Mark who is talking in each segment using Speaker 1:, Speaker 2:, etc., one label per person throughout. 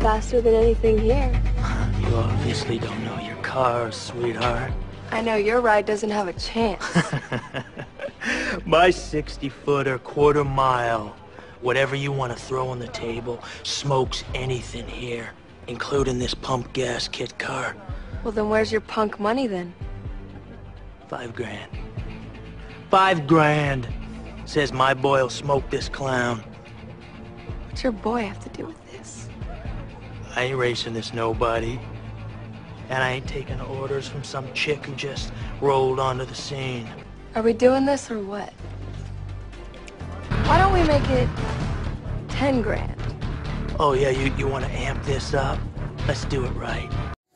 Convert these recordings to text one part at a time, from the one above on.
Speaker 1: faster than anything here.
Speaker 2: You obviously don't know your cars, sweetheart.
Speaker 1: I know your ride doesn't have a chance.
Speaker 2: My 60-footer, quarter mile, whatever you want to throw on the table, smokes anything here, including this pump gas kit car.
Speaker 1: Well, then where's your punk money then?
Speaker 2: $5 grand. $5 grand. Says my boy'll smoke this clown.
Speaker 1: What's your boy have to do with this?
Speaker 2: I ain't racing this nobody. And I ain't taking orders from some chick who just rolled onto the scene.
Speaker 1: Are we doing this or what? Why don't we make it 10 grand?
Speaker 2: Oh yeah, you want to amp this up? Let's do it right.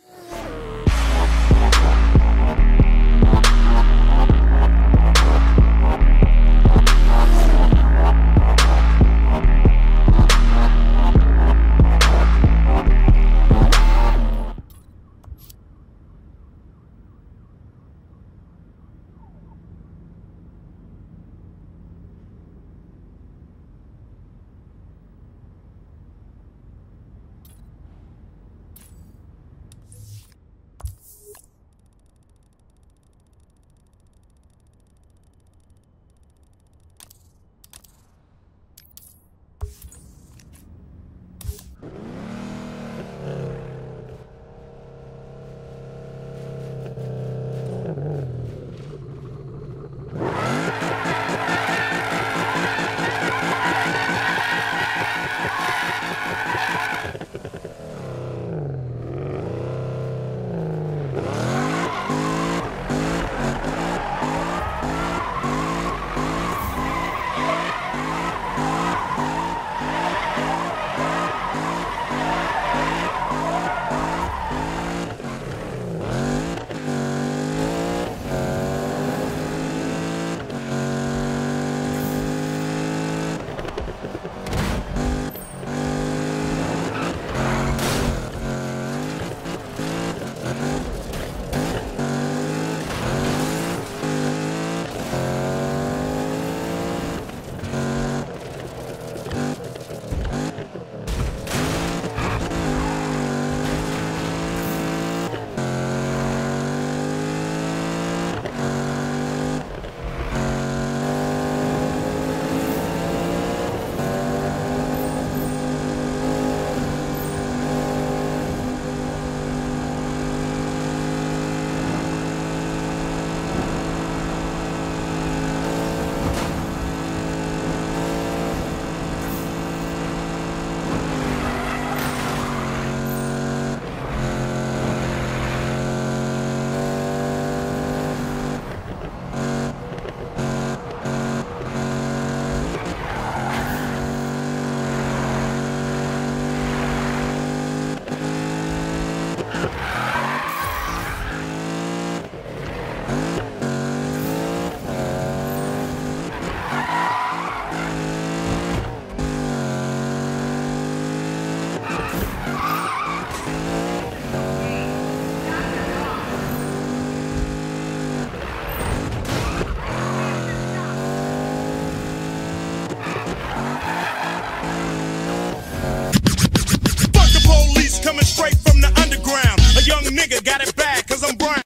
Speaker 3: Coming straight from the underground. A young nigga got it bad cause I'm brown.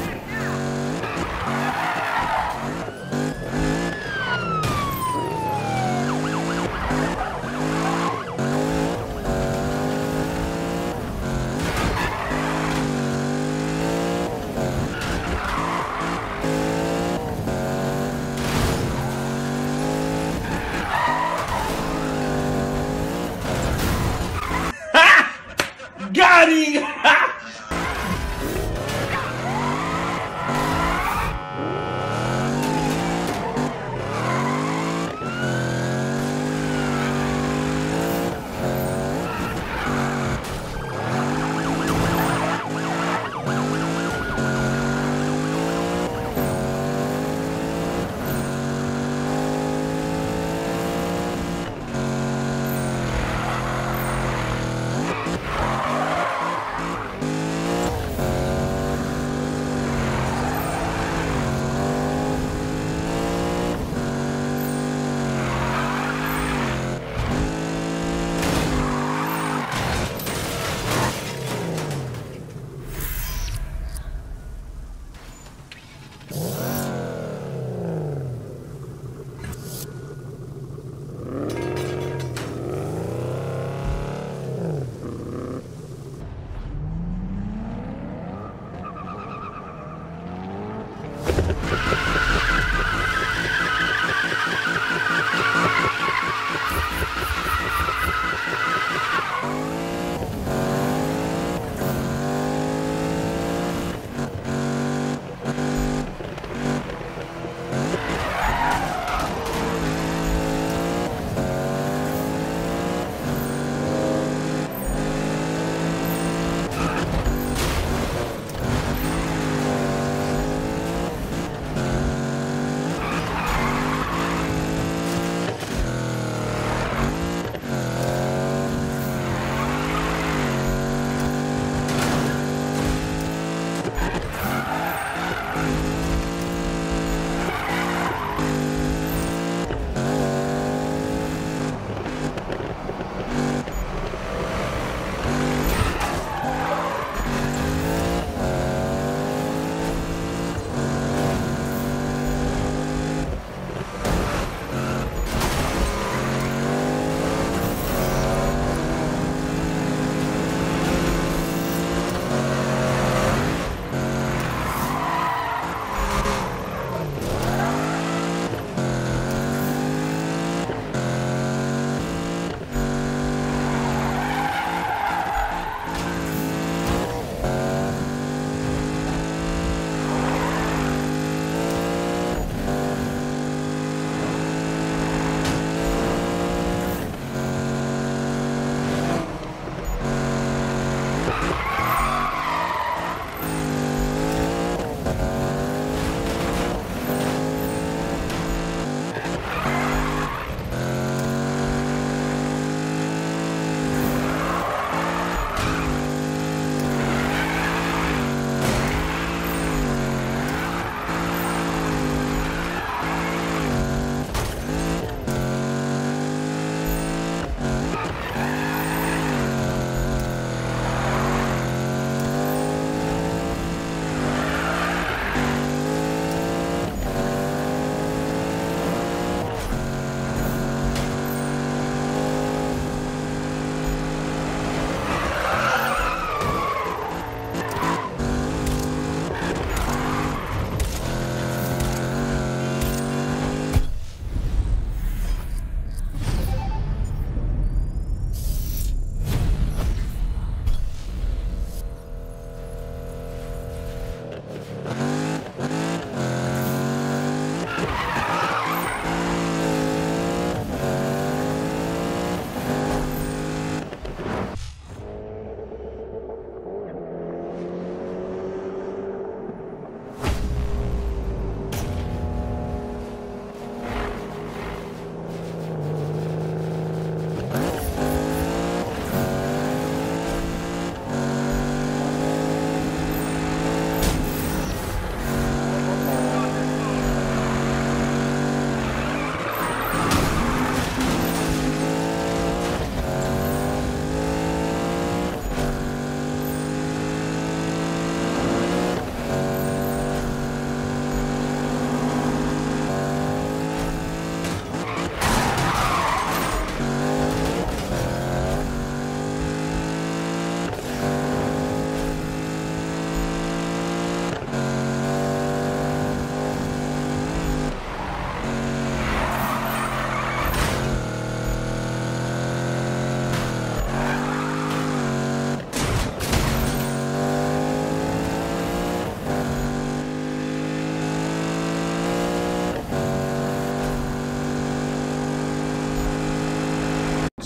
Speaker 4: Got him!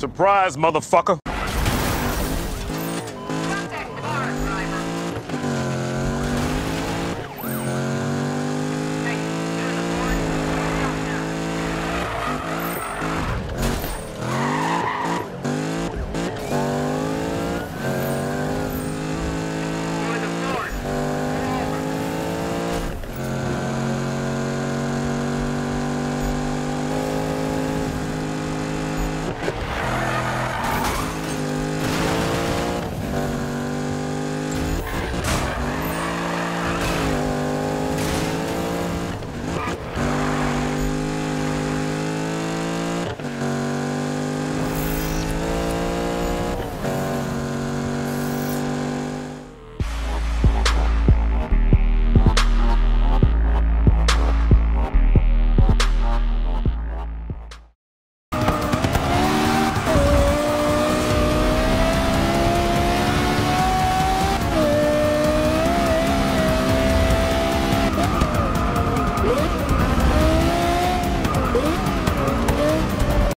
Speaker 4: Surprise, motherfucker.